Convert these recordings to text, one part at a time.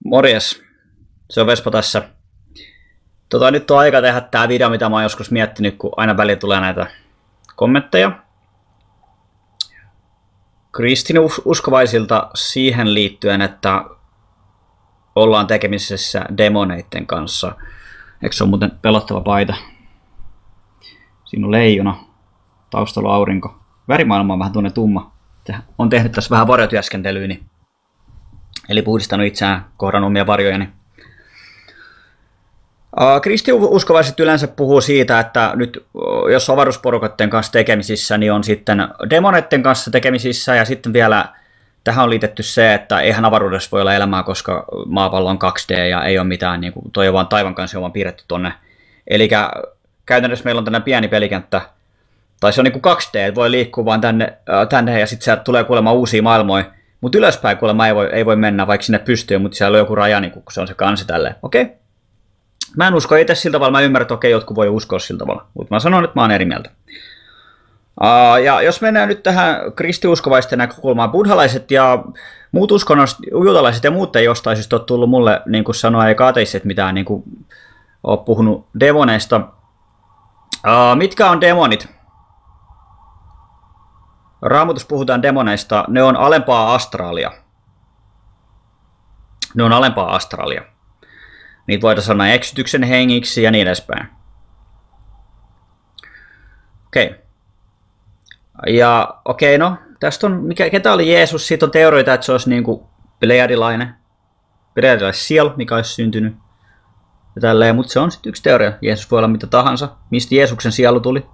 Morjes, se on Vespo tässä. Nyt on aika tehdä tää video, mitä mä oon joskus miettinyt, kun aina välillä tulee näitä kommentteja. Kristinuskovaisilta siihen liittyen, että ollaan tekemisissä demoneiden kanssa. Eikö se ole muuten pelottava paita? Siinä on leijona, taustalla on aurinko. Värimaailma on vähän tuonne tumma. On tehnyt tässä vähän varjotyöskentelyä, eli puhdistanut itseään, kohdannut omia varjojani. Kristiuskovaiset yleensä puhuu siitä, että nyt jos avaruusporukoiden kanssa tekemisissä, niin on sitten demoneiden kanssa tekemisissä, ja sitten vielä tähän on liitetty se, että eihän avaruudessa voi olla elämää, koska maapallo on 2D ja ei ole mitään, niin kuin, toi on vaan taivaan kanssa on vaan piirretty tonne. Eli käytännössä meillä on tämmöinen pieni pelikenttä, tai se on niin kuin 2D, että voi liikkua vaan tänne ja sitten sieltä tulee kuulemma uusia maailmoja. Mutta ylöspäin kuulemma ei voi mennä, vaikka sinne pystyy, mutta siellä on joku raja, niin kun se on se kansi tälleen. Okei. Mä en usko itse sillä tavalla, mä ymmärrän, että okei, jotkut voi uskoa sillä tavalla. Mutta mä sanon, että mä oon eri mieltä. Ja jos mennään nyt tähän kristiuskovaisten näkökulmaan, buddhalaiset ja muut uskonnolliset, juutalaiset ja muut ei jostain syystä ole tullut mulle niin kuin sanoa, eikä ateistit mitään niin kuin ole puhunut demoneista. Mitkä on demonit? Raamatussa puhutaan demoneista, ne on alempaa astraalia. Ne on alempaa astraalia. Niitä voidaan sanoa eksytyksen hengiksi ja niin edespäin. Okei. Ja okei, no, tästä on, ketä oli Jeesus? Siitä on teorioita, että se olisi niin kuin pleiadilainen sielu, mikä olisi syntynyt. Ja tälleen, mutta se on sitten yksi teoria. Jeesus voi olla mitä tahansa. Mistä Jeesuksen sielu tuli?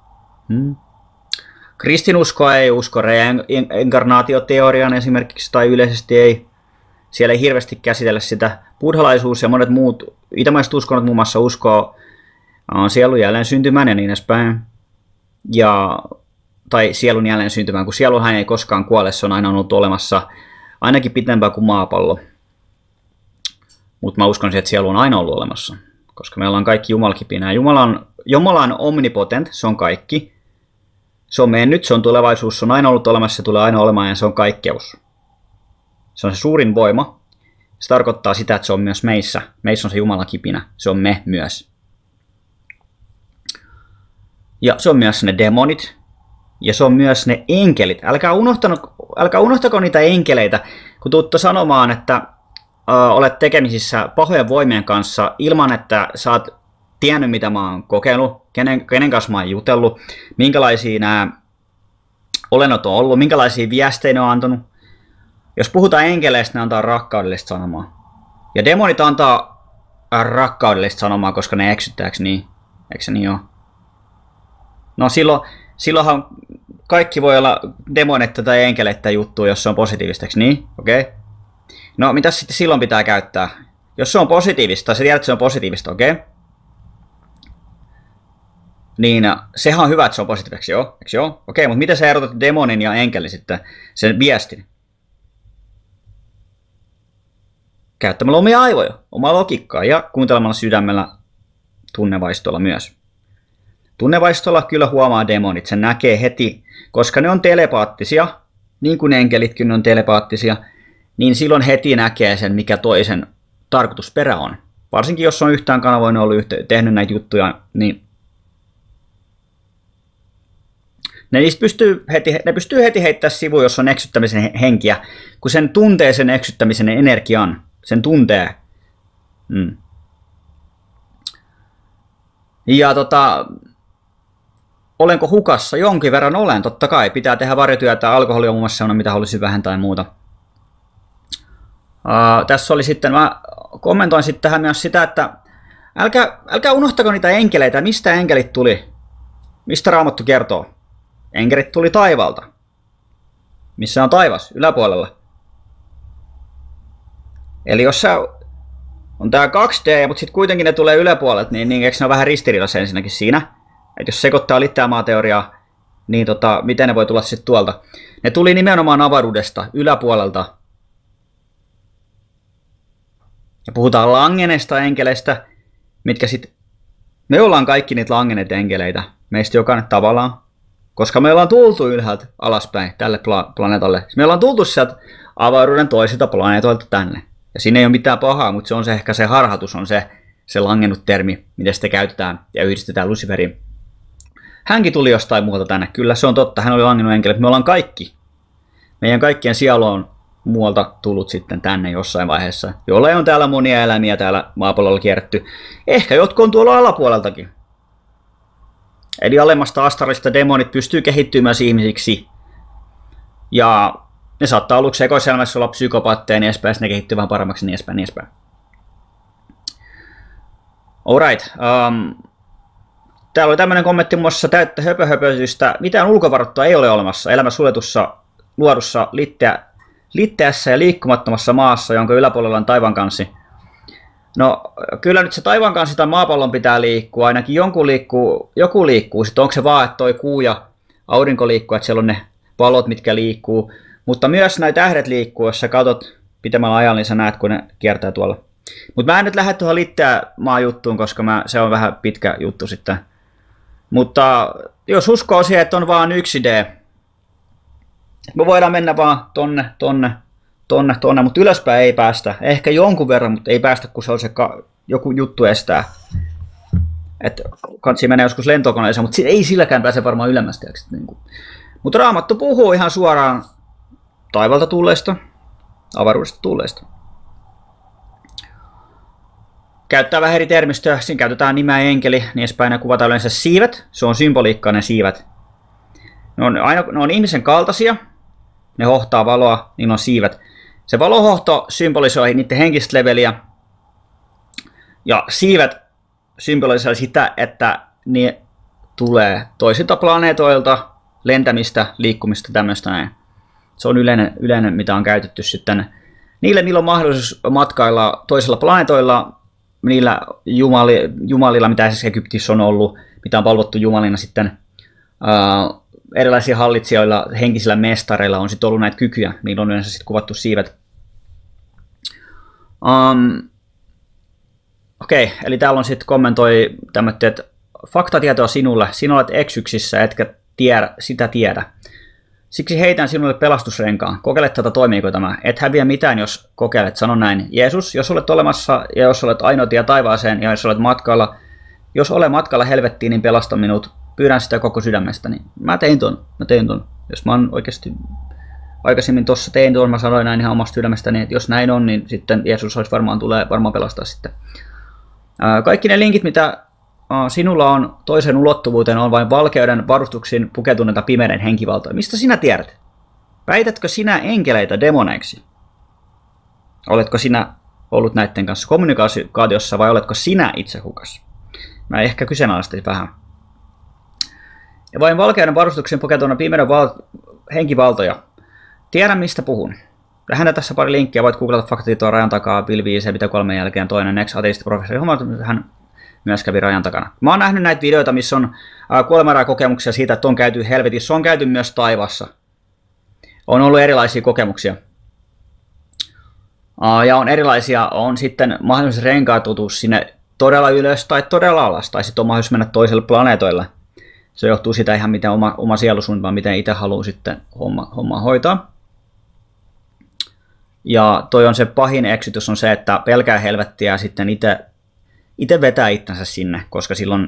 Kristinuskoa ei usko reinkarnaatioteoriaan esimerkiksi, tai yleisesti ei. Siellä ei hirveästi käsitellä sitä. Buddhalaisuus ja monet muut itämaiset uskonnot muun muassa uskoo sielun jälleen syntymään ja niin edespäin. Tai sielun jälleen syntymään, kun sieluhan ei koskaan kuole, se on aina ollut olemassa ainakin pitempään kuin maapallo. Mutta mä uskon siihen, että sielu on aina ollut olemassa, koska meillä on kaikki jumalakipinää. Jumala on omnipotent, se on kaikki. Se on mennyt, se on tulevaisuus, se on aina ollut olemassa, se tulee aina olemaan ja se on kaikkeus. Se on se suurin voima. Se tarkoittaa sitä, että se on myös meissä. Meissä on se Jumalakipinä. Se on me myös. Ja se on myös ne demonit. Ja se on myös ne enkelit. Älkää unohtako niitä enkeleitä, kun tuutte sanomaan, että olet tekemisissä pahojen voimien kanssa ilman, että sä oot tiennyt, mitä mä oon kokeillut, kenen kanssa mä oon jutellut, minkälaisia nämä olennot on ollut, minkälaisia viestejä ne on antanut. Jos puhutaan enkeleistä, ne antaa rakkaudellista sanomaa. Ja demonit antaa rakkaudellista sanomaa, koska ne eksyttääks niin. Eikö se niin ole? No silloinhan kaikki voi olla demonetta tai enkeleitä juttua, jos se on positiivista, eikö niin? Okei. Okay. No mitä sitten silloin pitää käyttää? Jos se on positiivista, tai sä tiedät, että se on positiivista, okei? Okay? Niin sehän on hyvä, että se on positiivista, joo? Eikö joo? Okei, mutta miten sä erotat demonin ja enkelin sitten, sen viestin? Käyttämällä omia aivoja, omaa logiikkaa ja kuuntelemalla sydämellä tunnevaistolla myös. Tunnevaistolla kyllä huomaa demonit, sen näkee heti, koska ne on telepaattisia, niin kuin enkelitkin on telepaattisia, niin silloin heti näkee sen, mikä toisen tarkoitusperä on. Varsinkin jos on yhtään kanavoinut ollut tehnyt näitä juttuja, niin ne pystyy heti heittämään sivuun, jos on eksyttämisen henkiä, kun sen tuntee sen eksyttämisen energian. Sen tuntee. Ja olenko hukassa? Jonkin verran olen, totta kai. Pitää tehdä varjotyötä. Alkoholi on muun muassa sellainen, mitä haluaisin vähentää ja muuta. Tässä oli sitten, mä kommentoin sitten tähän myös sitä, että älkää unohtako niitä enkeleitä. Mistä enkelit tuli? Mistä Raamattu kertoo? Enkelit tuli taivaalta. Missä on taivas? Yläpuolella. Eli jos on tää 2D, mutta sitten kuitenkin ne tulee yläpuolelta, niin eikö ne ole vähän ristiriidassa ensinnäkin siinä? Että jos sekoittaa litteämaateoriaa, niin miten ne voi tulla sitten tuolta? Ne tuli nimenomaan avaruudesta, yläpuolelta. Ja puhutaan langeneista enkeleistä, mitkä sitten... Me ollaan kaikki niitä langeneita enkeleitä, meistä jokainen tavallaan. Koska me ollaan tultu ylhäältä alaspäin tälle planeetalle. Me ollaan tultu sieltä avaruuden toisilta planeetoilta tänne. Ja siinä ei ole mitään pahaa, mutta se on se ehkä se harhatus, on se langennut termi, miten sitä käytetään ja yhdistetään Luciferiin. Hänkin tuli jostain muualta tänne. Kyllä se on totta, hän oli langennut enkeli. Me ollaan kaikki. Meidän kaikkien sielu on muualta tullut sitten tänne jossain vaiheessa, jolla on täällä monia elämiä täällä maapallolla kierretty. Ehkä jotkut on tuolla alapuoleltakin. Eli alemmasta astarista demonit pystyy kehittymään ihmisiksi. Ja ne saattaa aluksi ekoiselämässä olla psykopaatteja, niin edespäin, ne kehittyy vähän paremmaksi, niin edespäin, niin edespäin. Alright. Täällä oli tämmöinen kommentti muun muassa täyttä höpöhöpöisystä. Mitään ulkovarottoa ei ole olemassa elämä suljetussa, luodussa, litteässä ja liikkumattomassa maassa, jonka yläpuolella on taivaankanssi. No, kyllä nyt se taivaankanssi tai maapallon pitää liikkua, ainakin joku liikkuu. Sitten onko se vaan, että toi kuu ja aurinko liikkuu, että siellä on ne valot, mitkä liikkuu. Mutta myös näitä tähdet liikkuu, jos sä katsot pitemmällä ajalla, niin sä näet, kun ne kiertää tuolla. Mutta mä en nyt lähde tuohon litteä maa juttuun, koska se on vähän pitkä juttu sitten. Mutta jos uskoo siihen, että on vaan yksi D, me voidaan mennä vaan tonne, mutta ylöspäin ei päästä. Ehkä jonkun verran, mutta ei päästä, kun se on se joku juttu estää. Että kansi menee joskus lentokoneeseen, mutta ei silläkään pääse varmaan ylemmästä. Mutta Raamattu puhuu ihan suoraan taivalta tulleista, avaruudesta tulleista. Käyttää vähän eri termistöä. Siinä käytetään nimeä enkeli, niin edespäin ja kuvataan yleensä siivet. Se on symboliikkaa ne siivet. Ne on ihmisen kaltaisia. Ne hohtaa valoa, niin on siivet. Se valohohto symbolisoi niiden henkistä leveliä. Ja siivet symbolisoi sitä, että ne tulee toisilta planeetoilta, lentämistä, liikkumista, tämmöistä näin. Se on yleinen, mitä on käytetty sitten niille, millä on mahdollisuus matkailla toisilla planeetoilla, niillä jumalilla, mitä esimerkiksi Egyptissä on ollut, mitä on palvottu jumalina sitten, erilaisilla hallitsijoilla, henkisillä mestareilla on sitten ollut näitä kykyjä, niillä on yleensä sitten kuvattu siivet. Okei, eli täällä on sitten kommentoi tämmöistä, että faktatietoa sinulle, sinä olet eksyksissä, etkä sitä tiedä. Siksi heitän sinulle pelastusrenkaan. Kokeile tätä, toimiiko tämä. Et häviä mitään, jos kokeilet. Sano näin. Jeesus, jos olet olemassa ja jos olet ainoa tie taivaaseen ja jos olet matkalla helvettiin, niin pelasta minut. Pyydän sitä koko sydämestäni. Mä tein ton. Jos mä oon oikeasti aikaisemmin tuossa tein tuon, mä sanoin näin ihan omasta sydämestäni, että jos näin on, niin sitten Jeesus olisi tulee varmaan pelastaa sitten. Kaikki ne linkit, mitä sinulla on toisen ulottuvuuteen, on vain valkeuden varustuksiin pukeutuneita pimeiden henkivaltoja. Mistä sinä tiedät? Väitätkö sinä enkeleitä demoneiksi? Oletko sinä ollut näiden kanssa kommunikaatiossa vai oletko sinä itse hukas? Mä ehkä kyseenalaistin vähän. Ja vain valkeuden varustuksiin pukeutuneita pimeiden henkivaltoja. Tiedän mistä puhun. Lähinnä tässä pari linkkiä. Voit googlata faktatietoa rajan takaa, Bill 5, mitä 3 jälkeen toinen ex-ateistiprofessori. Hän myös kävi rajan takana. Mä oon nähnyt näitä videoita, missä on kuolemanrajaa-kokemuksia siitä, että on käyty helvetissä, on käyty myös taivassa. On ollut erilaisia kokemuksia. Ja on erilaisia, on sitten mahdollisuus renkautua sinne todella ylös tai todella alas, tai sitten on mahdollisuus mennä toiselle planeetoille. Se johtuu siitä ihan miten oma sielusuunnitelma, miten itse haluaa sitten hommaa hoitaa. Ja toi on se pahin eksytys on se, että pelkää helvettiä ja sitten itse vetää itsensä sinne, koska silloin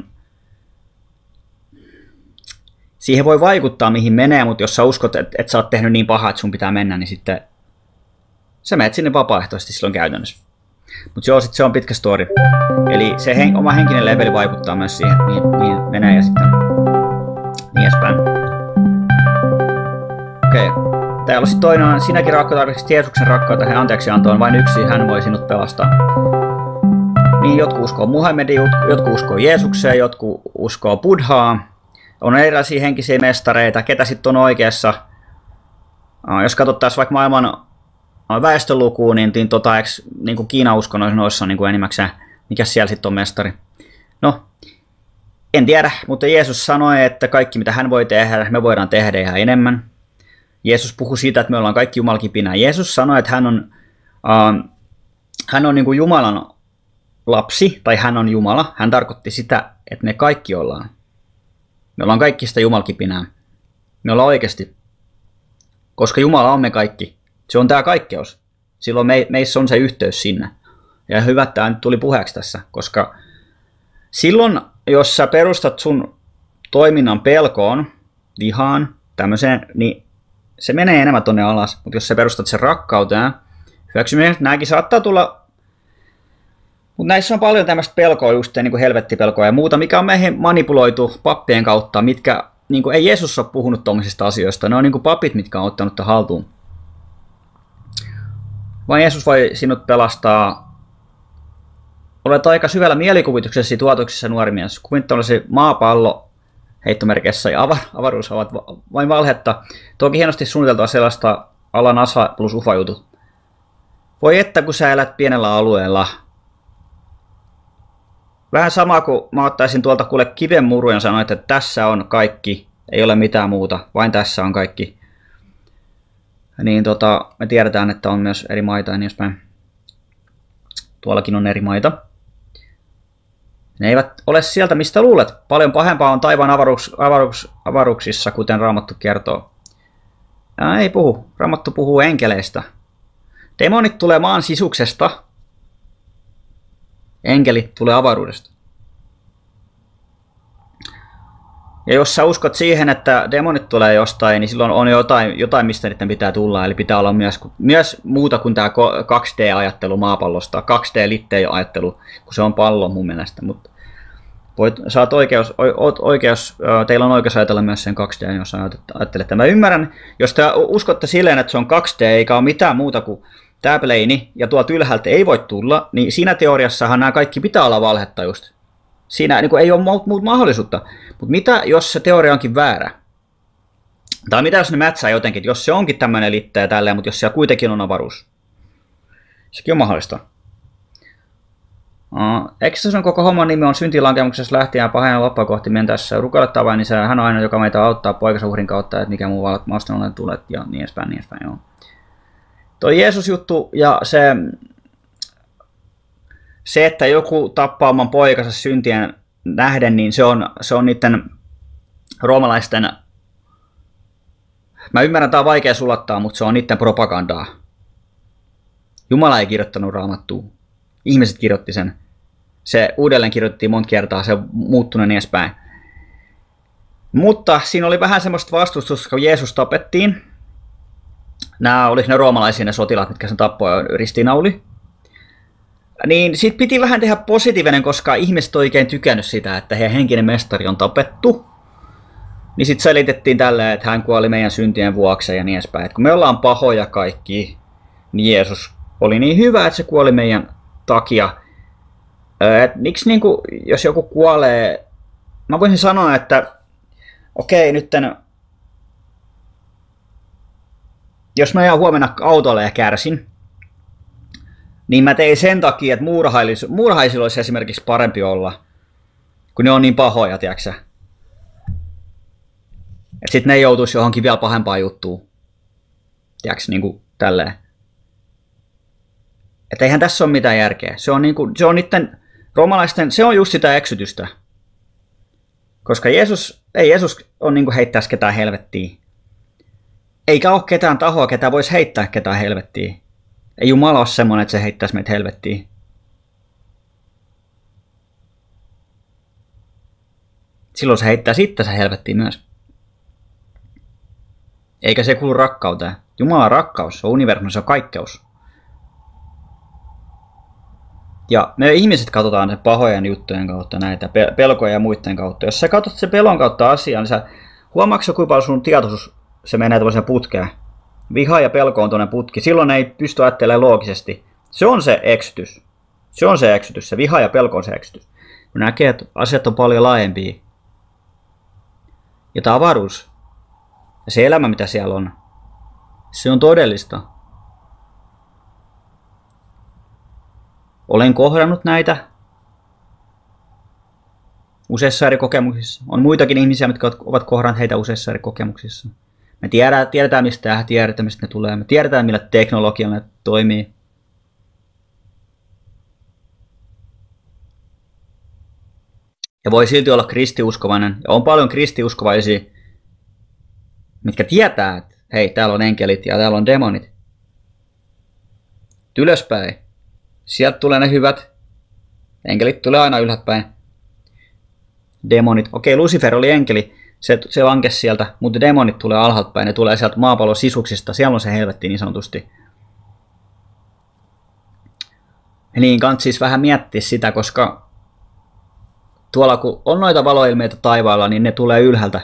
siihen voi vaikuttaa mihin menee, mutta jos sä uskot, että sä oot tehnyt niin pahaa, että sun pitää mennä, niin sitten sä menet sinne vapaaehtoisesti silloin käytännössä. Mutta joo, sitten se on pitkä story. Eli se oma henkinen leveli vaikuttaa myös siihen, mihin menee ja sitten niin edespäin. Okei. Täällä on sitten toinen on, sinäkin rakkautta tarvitset Jeesuksen rakkautta, hän anteeksi antoon, vain yksi, hän voi sinut pelastaa. Niin, jotkut uskoo Muhammediin, jotkut uskoo Jeesukseen, jotkut uskoo Buddhaa. On erilaisia henkisiä mestareita, ketä sitten on oikeassa. Jos katsottaisiin vaikka maailman väestölukuun, niin kuin Kiinan uskonnoissa on niin enimmäkseen, mikä siellä sitten on mestari. No, en tiedä, mutta Jeesus sanoi, että kaikki mitä hän voi tehdä, me voidaan tehdä ihan enemmän. Jeesus puhui siitä, että me ollaan kaikki jumalkipinää. Jeesus sanoi, että hän on niin kuin Jumalan lapsi, tai hän on Jumala. Hän tarkoitti sitä, että me kaikki ollaan. Me ollaan kaikki sitä jumalkipinää. Me ollaan oikeasti. Koska Jumala on me kaikki. Se on tämä kaikkeus. Silloin meissä on se yhteys sinne. Ja hyvä, että tämä nyt tuli puheeksi tässä, koska silloin, jos sä perustat sun toiminnan pelkoon, vihaan, tämmöiseen, niin se menee enemmän tonne alas. Mutta jos sä perustat sen rakkauteen, hyväksyminen, nämäkin saattaa tulla, mutta näissä on paljon tämmöistä pelkoa, just niin kuin helvettipelkoa ja muuta, mikä on meihin manipuloitu pappien kautta, mitkä, niin kuin ei Jeesus ole puhunut tuommoisista asioista, ne on niin kuin papit, mitkä on ottanut tämän haltuun. Vain Jeesus voi sinut pelastaa. Olet aika syvällä mielikuvituksessa tuotuksessa nuori mies. Kuvittelisi maapallo heittomerkeissä ja avaruus ovat vain valhetta. Toki hienosti suunniteltua sellaista ala NASA plus UFA-jutut. Voi että kun sä elät pienellä alueella. Vähän sama kuin mä ottaisin tuolta kuule kiven murun ja sanoin, että tässä on kaikki. Ei ole mitään muuta, vain tässä on kaikki. Niin me tiedetään, että on myös eri maita ja niin edespäin. Tuollakin on eri maita. Ne eivät ole sieltä, mistä luulet. Paljon pahempaa on taivaan avaruuksissa, kuten Raamattu kertoo. Ei puhu. Raamattu puhuu enkeleistä. Demonit tulee maan sisuksesta. Enkelit tulee avaruudesta. Ja jos sä uskot siihen, että demonit tulee jostain, niin silloin on jotain mistä niiden pitää tulla. Eli pitää olla myös muuta kuin tämä 2D-ajattelu maapallosta, 2D-litteä-ajattelu, kun se on pallo mun mielestä. Mutta saat oikeus, teillä on oikeus ajatella myös sen 2D, jos ajattelette. Mä ymmärrän, jos te uskotte silleen, että se on 2D eikä ole mitään muuta kuin tämä pleini ja tuolta ylhäältä ei voi tulla, niin siinä teoriassahan nämä kaikki pitää olla valhetta just. Siinä niin ei ole muuta mahdollisuutta. Mutta mitä jos se teoria onkin väärä? Tai mitä jos ne mätsää jotenkin, jos se onkin tämmöinen litteä ja tälleen, mutta jos siellä kuitenkin on avaruus? Sekin on mahdollista. Exodus koko homman nimi on syntilankemuksessa lähtien pahan loppua kohti mentäessä. Rukoilettaa vain, niin hän on aina, joka meitä auttaa poikansa uhrin kautta, että mikä muu maasta olen tulet ja niin edespäin, joo. Toi Jeesus-juttu ja se, että joku tappaa oman poikansa syntien nähden, niin se on niiden roomalaisten, mä ymmärrän, tämä on vaikea sulattaa, mutta se on niiden propagandaa. Jumala ei kirjoittanut Raamattua. Ihmiset kirjoitti sen. Se uudelleen kirjoitettiin monta kertaa, se on muuttunut niin edespäin. Mutta siinä oli vähän semmoista vastustusta, kun Jeesus tapettiin. Oliko ne roomalaisia ne sotilaat, mitkä sen tappoi ristiinnauli. Niin sit piti vähän tehdä positiivinen, koska ihmiset on oikein tykännyt sitä, että heidän henkinen mestari on tapettu. Niin sit selitettiin tälleen, että hän kuoli meidän syntien vuoksi ja niin edespäin. Et kun me ollaan pahoja kaikki, niin Jeesus oli niin hyvä, että se kuoli meidän takia. Miksi niinku, jos joku kuolee, mä voisin sanoa, että okei, nytten, jos mä jään huomenna autolle ja kärsin, niin mä tein sen takia, että muurahaisilla olisi esimerkiksi parempi olla, kun ne on niin pahoja, tiiäksä. Että sit ne joutuisi johonkin vielä pahempaan juttuun. Tiiäksä, niinku tälleen. Että eihän tässä ole mitään järkeä. Se on niiden roomalaisten, se on just sitä eksytystä. Koska ei Jeesus on niinku heittäisi ketään helvettiin. Eikä ole ketään tahoa, ketä voisi heittää ketään helvettiin. Ei Jumala ole semmoinen, että se heittäisi meitä helvettiin. Silloin se heittää itsensä helvettiin myös. Eikä se kuulu rakkauteen. Jumalan rakkaus, se on universumi, se on kaikkeus. Ja me ihmiset katsotaan se pahojen juttujen kautta näitä, pelkoja ja muiden kautta. Jos sä katsot sen pelon kautta asiaa, niin sä huomaatko kuinka paljon sun tietoisuus se menee tämmöiseen putkeen. Viha ja pelko on tuonne putki. Silloin ei pysty ajattelemaan loogisesti. Se on se eksytys. Se on se eksytys. Se viha ja pelko on se eksytys. Kun näkee, että asiat on paljon laajempia. Ja tämä avaruus ja se elämä, mitä siellä on, se on todellista. Olen kohdannut näitä useissa eri kokemuksissa. On muitakin ihmisiä, jotka ovat kohdanneet heitä useissa eri kokemuksissa. Me tiedetään mistä ne tulee. Me tiedetään, millä teknologialla ne toimii. Ja voi silti olla kristiuskovainen. Ja on paljon kristiuskovaisia, mitkä tietää, että hei, täällä on enkelit ja täällä on demonit. ylöspäin. Sieltä tulee ne hyvät. Enkelit tulee aina ylhäältäpäin. Demonit. Okei, Lucifer oli enkeli. Se lankesi sieltä, mutta demonit tulee alhaalta päin. Ne tulee sieltä maapallon sisuksista. Siellä on se helvetti niin sanotusti. Niin kans siis vähän miettiä sitä, koska tuolla kun on noita valoilmeitä taivaalla, niin ne tulee ylhäältä.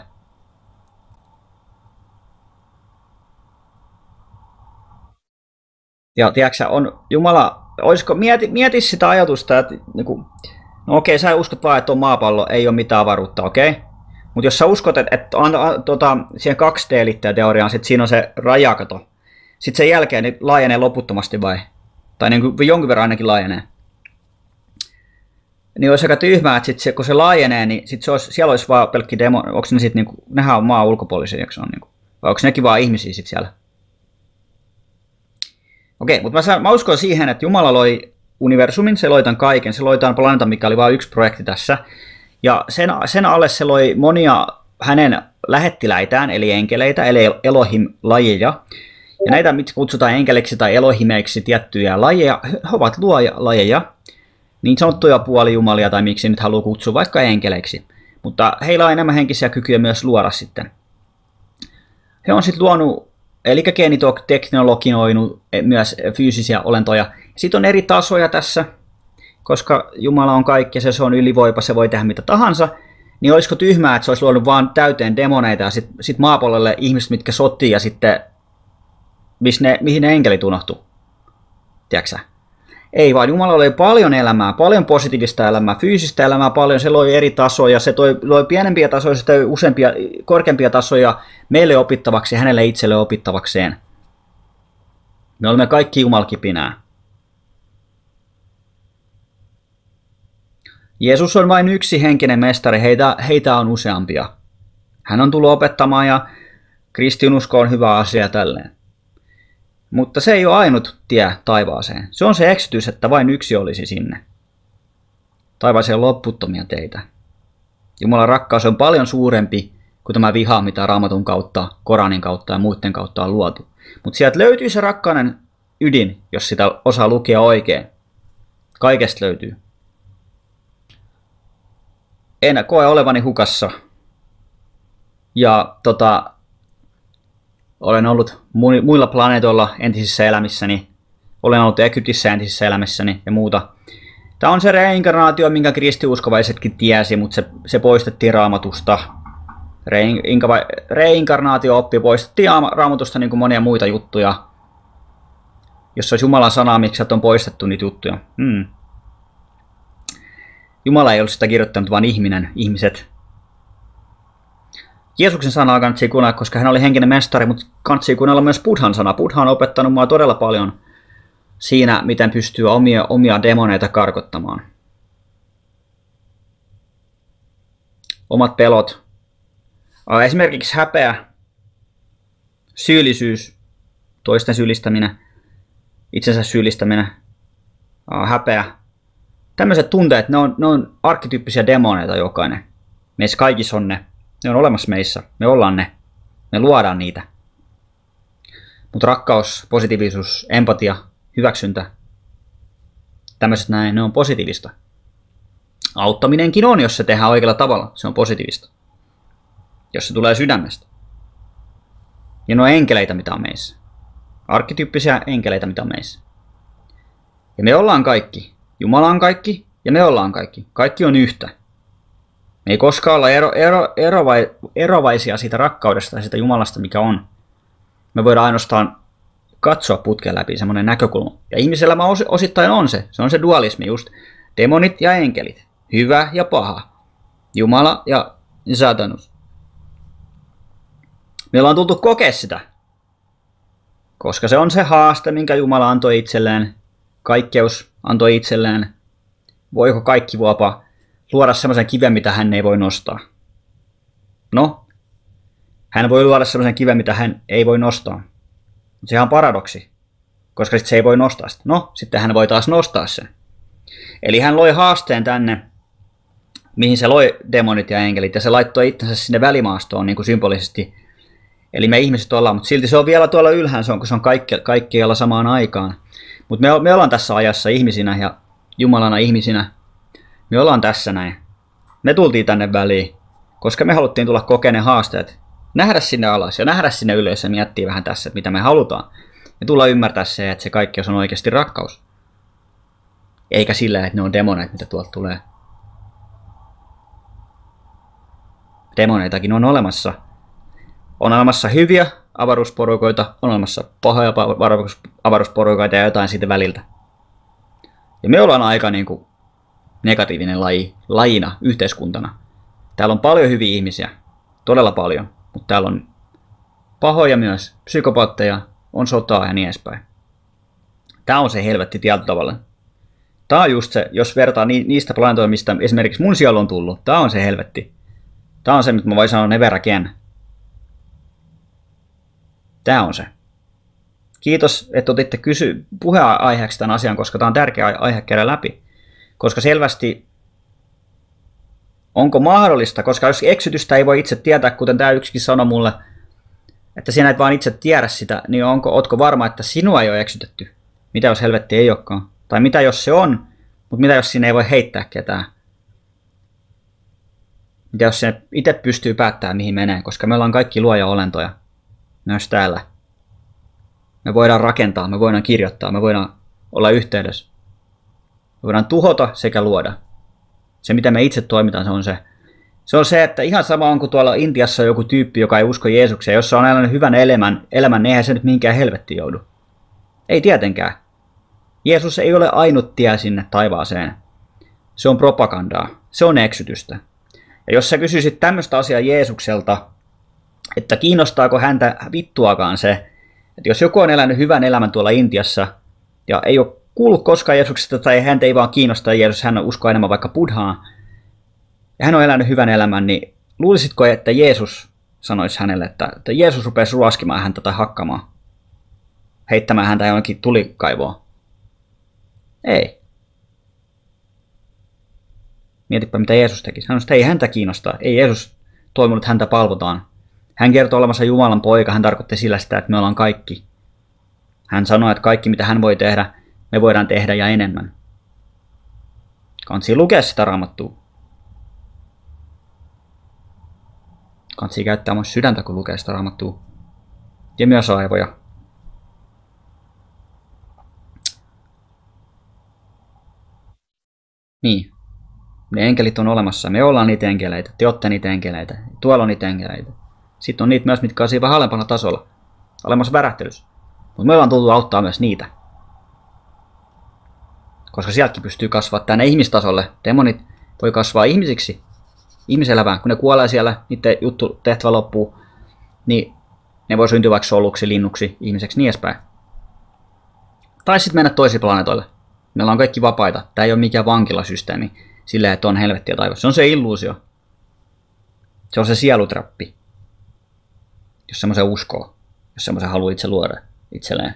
Ja tiedätkö, on Jumala, olisiko, mieti sitä ajatusta, että niin no okei, sä uskot vaan, että on maapallo, ei ole mitään avaruutta, okei? Mutta jos sä uskot, että siihen 2D-teoriaan, että siinä on se rajakato, sitten sen jälkeen niin laajenee loputtomasti vai? Tai niin kuin jonkin verran ainakin laajenee. Niin olisi aika tyhmää, että sit kun se laajenee, niin sit siellä olisi vaan pelkki demo. Onko ne sitten, niin nehän on maan ulkopuolisia, eikö se on, niin vai onko nekin vaan ihmisiä sitten siellä? Okei, mutta mä uskon siihen, että Jumala loi universumin, se loi tämän kaiken, se loi tämän planeetan, mikä oli vain yksi projekti tässä. Ja sen alle se loi monia hänen lähettiläitään, eli enkeleitä, eli Elohim-lajeja. Ja näitä, mitkä kutsutaan enkeliksi tai Elohimeiksi tiettyjä lajeja, he ovat luoja-lajeja, niin sanottuja puolijumalia tai miksi nyt haluaa kutsua vaikka enkeleiksi. Mutta heillä on enemmän henkisiä kykyjä myös luoda sitten. He on sitten luonut, eli geeniteknologinoinut myös fyysisiä olentoja. Sitten on eri tasoja tässä, koska Jumala on kaikki ja se on ylivoipa, se voi tehdä mitä tahansa. Niin olisiko tyhmää, että se olisi luonut vaan täyteen demoneita ja sitten maapallolle ihmiset, mitkä sotii ja sitten mihin ne enkelit unohtuu. Tiedätkö? Ei vaan, Jumala oli paljon elämää, paljon positiivista elämää, fyysistä elämää paljon, se loi eri tasoja, se loi pienempiä tasoja, se toi useampia, korkeampia tasoja meille opittavaksi ja hänelle itselle opittavakseen. Me olemme kaikki Jumalkipinää. Jeesus on vain yksi henkinen mestari, heitä on useampia. Hän on tullut opettamaan ja kristinusko on hyvä asia tälleen. Mutta se ei ole ainut tie taivaaseen. Se on se eksitys, että vain yksi olisi sinne. Taivaaseen loputtomia teitä. Jumalan rakkaus on paljon suurempi kuin tämä viha, mitä Raamatun kautta, Koranin kautta ja muiden kautta on luotu. Mutta sieltä löytyy se rakkauden ydin, jos sitä osaa lukea oikein. Kaikesta löytyy. En koe olevani hukassa. Ja olen ollut muilla planeetoilla entisissä elämissäni. Olen ollut Egyptissä entisissä elämissäni ja muuta. Tämä on se reinkarnaatio, minkä kristiuskovaisetkin tiesi, mutta se poistettiin Raamatusta. Reinkarnaatio-oppi poistettiin Raamatusta niin kuin monia muita juttuja. Jos olisi Jumalan sanaa, miksi on poistettu niitä juttuja. Jumala ei ollut sitä kirjoittanut, vaan ihmiset. Jeesuksen sanaa kannattaa kuunnella, koska hän oli henkinen mestari, mutta kannattaa kuunnella myös Buddhan sanaa. Buddha on opettanut mua todella paljon siinä, miten pystyy omia demoneita karkottamaan. Omat pelot. Esimerkiksi häpeä, syyllisyys, toisten syyllistäminen, itsensä syyllistäminen, häpeä. Tämmöiset tunteet, ne on arkkityyppisiä demoneita jokainen. Meissä kaikissa on ne. Ne on olemassa meissä. Me ollaan ne. Me luodaan niitä. Mutta rakkaus, positiivisuus, empatia, hyväksyntä, tämmöiset näin, ne on positiivista. Auttaminenkin on, jos se tehdään oikealla tavalla. Se on positiivista. Jos se tulee sydämestä. Ja ne on enkeleitä, mitä on meissä. Arkkityyppisiä enkeleitä, mitä on meissä. Ja me ollaan kaikki. Jumala on kaikki ja me ollaan kaikki. Kaikki on yhtä. Me ei koskaan olla erovaisia siitä rakkaudesta ja siitä Jumalasta, mikä on. Me voidaan ainoastaan katsoa putken läpi semmoinen näkökulma. Ja ihmiselämä osittain on se. Se on se dualismi just. Demonit ja enkelit. Hyvä ja paha. Jumala ja satanus. Me ollaan tultu kokea sitä. Koska se on se haaste, minkä Jumala antoi itselleen. Kaikkeus antoi itselleen. Voiko kaikki vuopa luoda semmoisen kiven, mitä hän ei voi nostaa? No, hän voi luoda semmoisen kiven, mitä hän ei voi nostaa. Mutta sehän on paradoksi, koska sitten se ei voi nostaa sitä. No, sitten hän voi taas nostaa sen. Eli hän loi haasteen tänne, mihin se loi demonit ja enkelit, ja se laittoi itsensä sinne välimaastoon niin kuin symbolisesti. Eli me ihmiset ollaan, mutta silti se on vielä tuolla ylhäällä, kun se on kaikkialla samaan aikaan. Mutta me ollaan tässä ajassa ihmisinä ja Jumalana ihmisinä. Me ollaan tässä näin. Me tultiin tänne väliin, koska me haluttiin tulla kokeen ne haasteet. Nähdä sinne alas ja nähdä sinne ylös ja miettiä vähän tässä, että mitä me halutaan. Ja tulla ymmärtää se, että se kaikki on oikeasti rakkaus. Eikä sillä, että ne on demoneet, mitä tuolta tulee. Demoneitakin on olemassa. On olemassa hyviä avaruusporukoita, on olemassa pahoja avaruusporukoita ja jotain siitä väliltä. Ja me ollaan aika niin kuin negatiivinen lajina, yhteiskuntana. Täällä on paljon hyviä ihmisiä, todella paljon, mutta täällä on pahoja myös, psykopaatteja, on sotaa ja niin edespäin. Tämä on se helvetti tietyllä tavalla. Tämä on just se, jos vertaa niistä planeetoista, mistä esimerkiksi mun sielu on tullut, tämä on se helvetti. Tämä on se, mitä mä voin sanoa never again. Tämä on se. Kiitos, että otitte puheenaiheeksi tämän asian, koska tämä on tärkeä aihe käydä läpi. Koska selvästi, onko mahdollista, koska jos eksytystä ei voi itse tietää, kuten tämä yksikin sanoi mulle, että sinä et vaan itse tiedä sitä, niin ootko varma, että sinua ei ole eksytetty? Mitä jos helvetti ei olekaan? Tai mitä jos se on, mutta mitä jos sinne ei voi heittää ketään? Mitä jos se itse pystyy päättämään, mihin menee, koska me ollaan kaikki luoja-olentoja. Myös täällä. Me voidaan rakentaa, me voidaan kirjoittaa, me voidaan olla yhteydessä. Me voidaan tuhota sekä luoda. Se, mitä me itse toimitaan, se on se. Se on se, että ihan sama on kuin tuolla Intiassa on joku tyyppi, joka ei usko Jeesukseen. Jos se on elänyt hyvän elämän, niin eihän se nyt minkään helvettiin joudu. Ei tietenkään. Jeesus ei ole ainut tie sinne taivaaseen. Se on propagandaa. Se on eksytystä. Ja jos sä kysyisit tämmöistä asiaa Jeesukselta, että kiinnostaako häntä vittuakaan se, että jos joku on elänyt hyvän elämän tuolla Intiassa ja ei ole kuullut koskaan Jeesuksesta tai häntä ei vaan kiinnosta Jeesus, hän uskoo enemmän vaikka Buddhaan, ja hän on elänyt hyvän elämän, niin luulisitko, että Jeesus sanoisi hänelle, että Jeesus rupeaisi ruoskimaan häntä tai hakkamaan, heittämään häntä jonnekin tulikaivoon? Ei. Mietipä, mitä Jeesus teki. Hän sanoi, että ei häntä kiinnostaa. Ei Jeesus toiminut, häntä palvotaan. Hän kertoi olemassa Jumalan poika. Hän tarkoitti sillä sitä, että me ollaan kaikki. Hän sanoi, että kaikki mitä hän voi tehdä, me voidaan tehdä ja enemmän. Kansi lukea sitä Raamattua. Kansi käyttää myös sydäntä, kun lukee sitä Raamattua. Ja myös aivoja. Niin. Ne enkelit on olemassa. Me ollaan niitä enkeleitä. Te olette niitä enkeleitä. Tuolla on niitä enkeleitä. Sitten on niitä myös, mitkä on siinä vähän alempana tasolla. Alemmassa värähtelyssä. Mutta me ollaan tullut auttaa myös niitä. Koska sieltäkin pystyy kasvaa tänne ihmistasolle. Demonit voi kasvaa ihmisiksi. Ihmiselämään. Kun ne kuolee siellä, niiden juttu tehtävä loppuu. Niin ne voi syntyä vaikka soluksi, linnuksi, ihmiseksi, niin edespäin. Tai sitten mennä toisille planeetoille. Meillä on kaikki vapaita. Tämä ei ole mikään vankilasysteemi. Silleen, että on helvetti ja taivas. Se on se illuusio. Se on se sielutrappi. Jos semmoisen uskoo. Jos semmoisen haluaa itse luoda itselleen.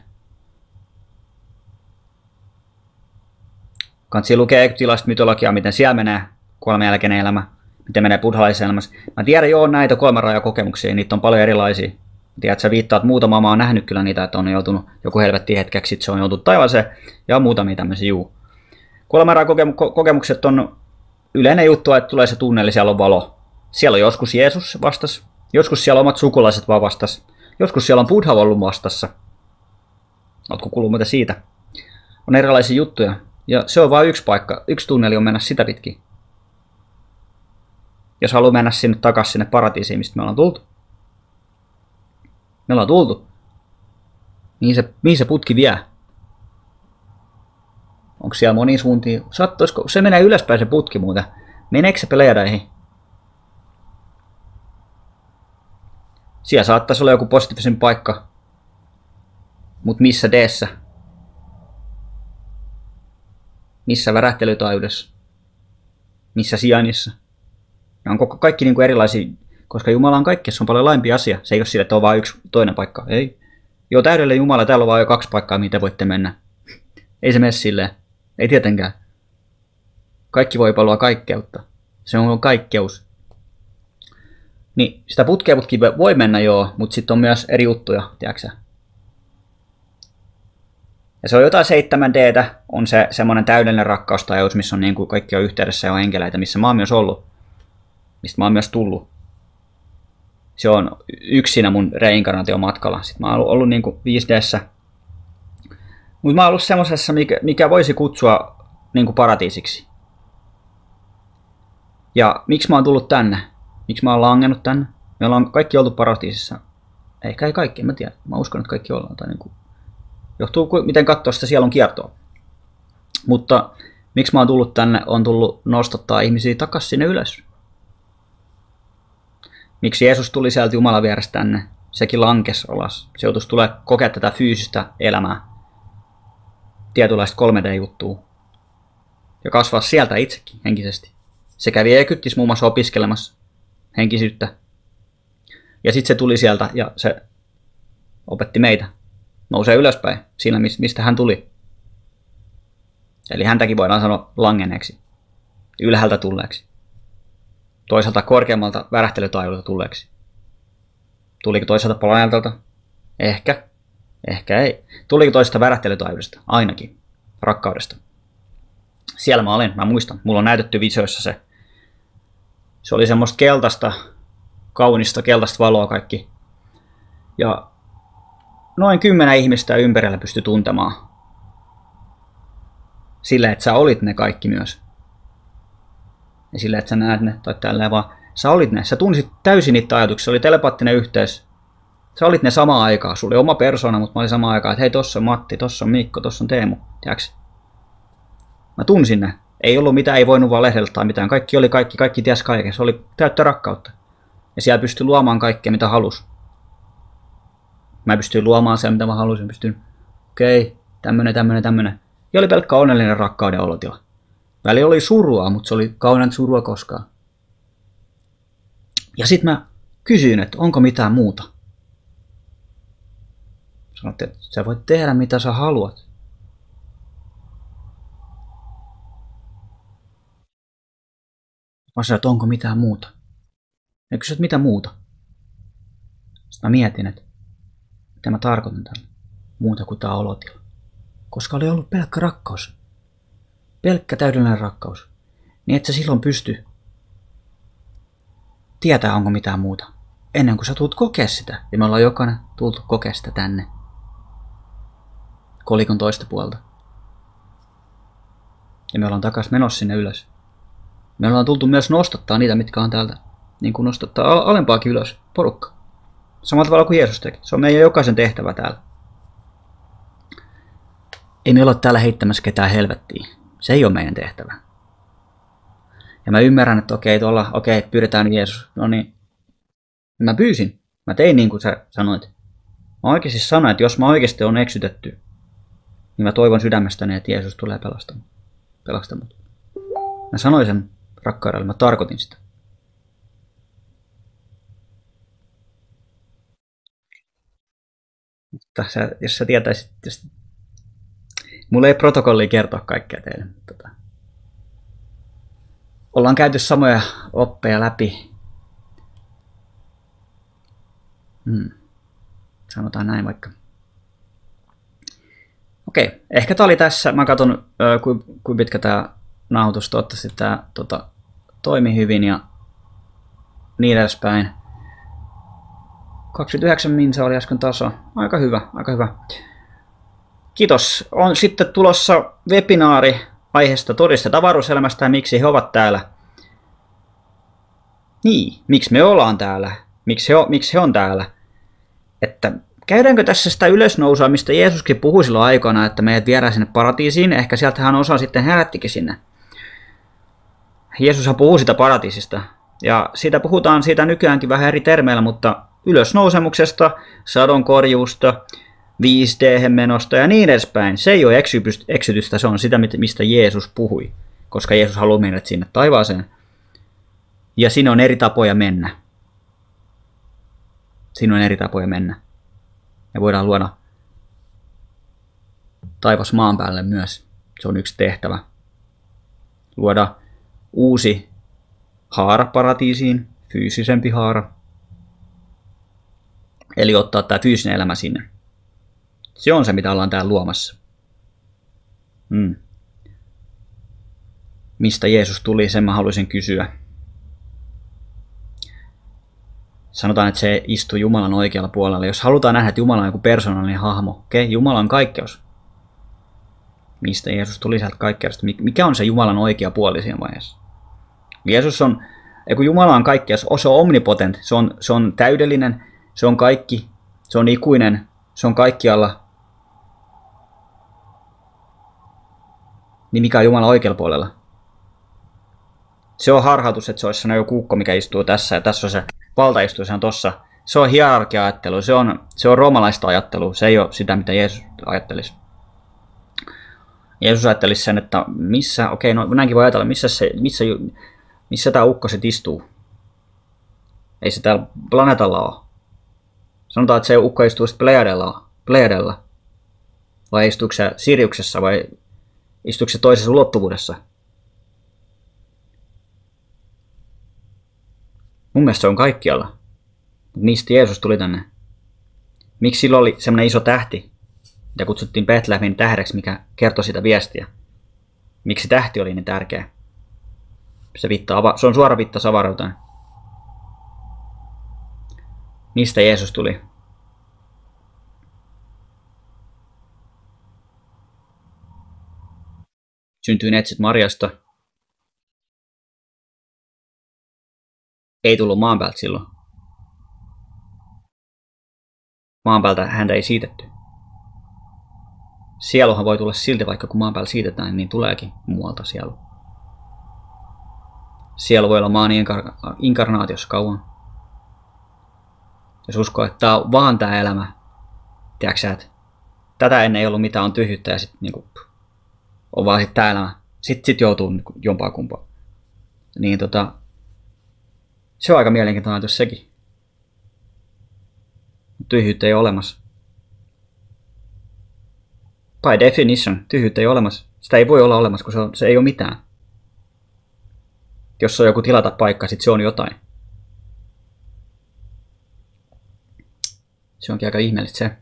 Kansi lukee egyptilaista mytologiaa, miten siellä menee kuoleman jälkeinen elämä. Miten menee buddhalaisessa elämässä. Mä tiedän jo näitä kolmanrajakokemuksia. Niitä on paljon erilaisia. Tiedät, että sä viittaat muutama. Mä oon nähnyt kyllä niitä, että on joutunut joku helvetti hetkeksi. Sitten se on joutunut taivaaseen. Ja muutamia tämmöisiä juu. Kuolemanrauhakokemukset on yleinen juttu, että tulee se tunneli, siellä on valo. Siellä on joskus Jeesus vastas, joskus siellä on omat sukulaiset vaan vastas, joskus siellä on Buddha ollut vastassa. Ootko kuullut muuten siitä? On erilaisia juttuja. Ja se on vain yksi paikka, yksi tunneli on mennä sitä pitkin. Jos haluaa mennä sinne takaisin sinne paratiisiin, mistä me ollaan tultu. Me ollaan tultu. Mihin se putki vie? Onko siellä moni suuntiin? Sattuisiko? Se menee ylöspäin se putki muuten. Meneekö se peleadaihin? Siellä saattaisi olla joku positiivisen paikka. Mut missä D-ssä? Missä värähtelytaajuudessa? Missä sijainnissa? Ja on kaikki niin kuin erilaisia, koska Jumala on kaikkessa, on paljon laajempi asia. Se ei ole sille, että on vain yksi toinen paikka. Ei. Joo, täydellinen Jumala, täällä on vain jo 2 paikkaa, mitä voitte mennä. Ei se mene silleen. Ei tietenkään. Kaikki voi palvella kaikkeutta. Se on kaikkeus. Niin, sitä putkia voi mennä joo, mutta sitten on myös eri juttuja, tiedätkö? Ja se on jotain 7D:tä, on se semmoinen täydellinen rakkaustajuus, missä on niin kuin kaikki on yhteydessä ja on enkeleitä, missä mä oon myös ollut, mistä mä oon myös tullut. Se on yksi siinä mun reinkarnaation matkalla. Sitten mä oon ollut niin kuin 5D:ssä. Mutta mä oon ollut semmoisessa, mikä voisi kutsua niin kuin paratiisiksi. Ja miksi mä oon tullut tänne? Miksi mä oon langennut tänne? Me ollaan kaikki oltu paratiisissa. Ehkä ei kaikki, en mä tiedä. Mä uskon, että kaikki ollaan. Tai niin kuin johtuu, miten katsoo sitä sielun kiertoa. Mutta miksi mä oon tullut tänne? On tullut nostattaa ihmisiä takaisin sinne ylös. Miksi Jeesus tuli sieltä Jumalan vierestä tänne? Sekin lankesi alas. Se joutuisi tulee kokea tätä fyysistä elämää. Tietynlaista 3D-juttua. Ja kasvaa sieltä itsekin henkisesti. Se kävi Egyptissä muun muassa opiskelemassa henkisyyttä. Ja sitten se tuli sieltä ja se opetti meitä. Nousee ylöspäin siinä, mistä hän tuli. Eli häntäkin voidaan sanoa langenneeksi. Ylhäältä tulleeksi. Toisaalta korkeammalta värähtelytaajuudelta tulleeksi. Tuliko toisaalta planeetalta? Ehkä. Ehkä ei. Tuliko toisesta värähtelytaajuudesta? Ainakin. Rakkaudesta. Siellä mä olin, mä muistan. Mulla on näytetty visioissa se. Se oli semmoista keltaista, kaunista, keltaista valoa kaikki. Ja noin 10 ihmistä ympärillä pystyi tuntemaan. Sillä, että sä olit ne kaikki myös. Ja sillä, että sä näet ne tai tälleen, vaan sä olit ne. Sä tunsit täysin niitä ajatuksia. Se oli telepaattinen yhteys. Sä olit ne samaan aikaan. Sulla oli oma persona, mutta mä olin samaan aikaan, että hei, tossa on Matti, tossa on Mikko, tossa on Teemu. Tiedätkö? Mä tunsin ne. Ei ollut mitään, ei voinut valehdelta tai mitään. Kaikki oli kaikki ties kaiken. Se oli täyttä rakkautta. Ja siellä pystyi luomaan kaikkea, mitä halusi. Mä pystyin luomaan sen, mitä mä halusin. Pystyin, okei, tämmönen. Ja oli pelkkä onnellinen rakkauden olotila. Välillä oli surua, mutta se oli kaunein surua koskaan. Ja sit mä kysyin, että onko mitään muuta. Sanoitte, että sä voit tehdä mitä sä haluat. Mä sanoin, että onko mitään muuta. Ja kysyin, että mitä muuta. Sitten mä mietin, että mitä mä tarkoitan tällä. Muuta kuin tää olotila. Koska oli ollut pelkkä rakkaus. Pelkkä täydellinen rakkaus. Niin et sä silloin pysty tietää, onko mitään muuta. Ennen kuin sä tulet kokea sitä. Ja me ollaan jokainen tultu kokea sitä tänne. Kolikon toista puolta. Ja me ollaan takas menossa sinne ylös. Me ollaan tultu myös nostattaa niitä, mitkä on täältä. Niin kuin nostattaa alempaakin ylös. Porukka. Samalla tavalla kuin Jeesus teki. Se on meidän jokaisen tehtävä täällä. Ei me olla täällä heittämässä ketään helvettiin. Se ei ole meidän tehtävä. Ja mä ymmärrän, että okei, pyydetään Jeesus. No niin. Mä pyysin. Mä tein niin kuin sä sanoit. Mä oikeasti sanoin, että jos mä oikeasti on eksytetty, niin mä toivon sydämestäni, että Jeesus tulee pelastamaan. Mä sanoin sen rakkaudelle, mä tarkoitin sitä. Mutta jos sä tietäisit, mulla ei protokollia kertoa kaikkea teille. Ollaan käyty samoja oppeja läpi. Sanotaan näin vaikka. Okei, ehkä tää oli tässä. Mä katson, kuinka pitkä tää nauhoitus. Toivottavasti tää toimi hyvin ja niin edespäin. 29 minsa oli äsken taso. Aika hyvä. Kiitos. On sitten tulossa webinaari aiheesta todisteet avaruuselämästä ja miksi he ovat täällä. Niin, miksi me ollaan täällä? Miksi he on täällä? Että käydäänkö tässä sitä ylösnousua, mistä Jeesuskin puhui silloin aikana, että meidät viedään sinne paratiisiin. Ehkä sieltä hän osa sitten herättikin sinne. Jeesushan puhuu sitä paratiisista. Ja siitä puhutaan siitä nykyäänkin vähän eri termeillä, mutta ylösnousemuksesta, sadonkorjuusta, 5D-menosta ja niin edespäin. Se ei ole eksytystä, se on sitä, mistä Jeesus puhui, koska Jeesus haluaa meidät sinne taivaaseen. Ja siinä on eri tapoja mennä. Ja voidaan luoda taivas maan päälle myös. Se on yksi tehtävä. Luoda uusi haara paratiisiin, fyysisempi haara. Eli ottaa tämä fyysinen elämä sinne. Se on se, mitä ollaan täällä luomassa. Mistä Jeesus tuli, sen mä haluaisin kysyä. Sanotaan, että se istuu Jumalan oikealla puolella. Jos halutaan nähdä, että Jumala on joku persoonallinen hahmo, okei, Jumala on kaikkeus. Mistä Jeesus tuli sieltä kaikkeudesta? Mikä on se Jumalan oikea puoli siinä vaiheessa? Jeesus on, kun Jumala on kaikkeus, se on omnipotent, se on täydellinen, se on kaikki, se on ikuinen, se on kaikkialla. Niin mikä on Jumalan oikealla puolella? Se on harhautus, että se olisi joku kukko, mikä istuu tässä ja tässä on se valtaistuja, se on tossa. Se on hierarkia-ajattelu, se on roomalaista ajattelua, se ei ole sitä, mitä Jeesus ajattelisi. Jeesus ajattelisi sen, että no näinkin voi ajatella, missä tämä ukko sit istuu. Ei se täällä planeetalla ole. Sanotaan, että se ukko istuu sitten Pleiadella. Vai istuuko se Siriuksessa vai istuuko se toisessa ulottuvuudessa? Mun mielestä se on kaikkialla. Mistä Jeesus tuli tänne? Miksi sillä oli semmoinen iso tähti, mitä kutsuttiin Betlehemin tähdeksi, mikä kertoi sitä viestiä? Miksi tähti oli niin tärkeä? Se on suora viittaus avaruuteen. Mistä Jeesus tuli? Syntyi neitsyt Mariasta. Ei tullut maan päältä silloin. Maan päältä häntä ei siitetty. Sieluhan voi tulla silti, vaikka kun maan päällä siitetään, niin tuleekin muualta sielu. Sielu voi olla maan inkarnaatiossa kauan. Jos uskoo, että tämä on vaan tämä elämä, tiedätkö että tätä ennen ei ollut mitään, on tyhjyyttä ja sitten niinku, on vaan sitten tämä elämä. Sitten joutuu niinku, jompaa kumpaa. Niin se on aika mielenkiintoinen ajatus sekin. Tyhjyyttä ei ole olemassa. By definition, tyhjyyttä ei ole olemassa. Sitä ei voi olla olemassa, kun se ei ole mitään. Jos se on joku tilata paikka, sitten se on jotain. Se onkin aika ihmeellistä se.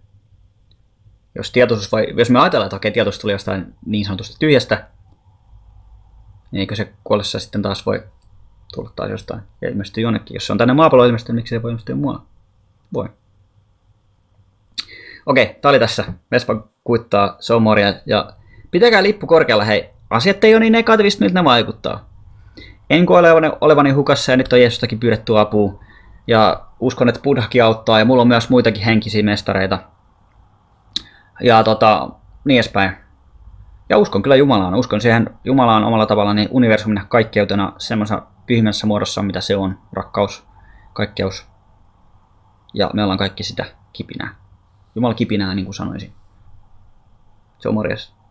Jos me ajatellaan, että okei, tietoisuus tuli jostain niin sanotusta tyhjästä, niin eikö se kuollessa sitten taas voi tulla taas jostain ja ilmestyy jonnekin. Jos se on tänne maapalloon ilmestynyt, miksi se voi ilmestyä muualla? Voi. Okei, tää oli tässä. Vespa kuittaa Somoria ja pitäkää lippu korkealla. Hei, asiat ei ole niin negatiivista, miltä ne vaikuttaa. En koe olevani hukassa ja nyt on Jeesustakin pyydetty apua. Ja uskon, että Buddhakin auttaa ja mulla on myös muitakin henkisiä mestareita. Ja niin edespäin. Ja uskon kyllä Jumalaan. Uskon siihen Jumalaan omalla tavallaan niin universumina kaikkeutena semmoisessa pyhimmässä muodossa, mitä se on. Rakkaus, kaikkeus. Ja me ollaan kaikki sitä kipinää. Jumala kipinää, niin kuin sanoisin. Se on morjes.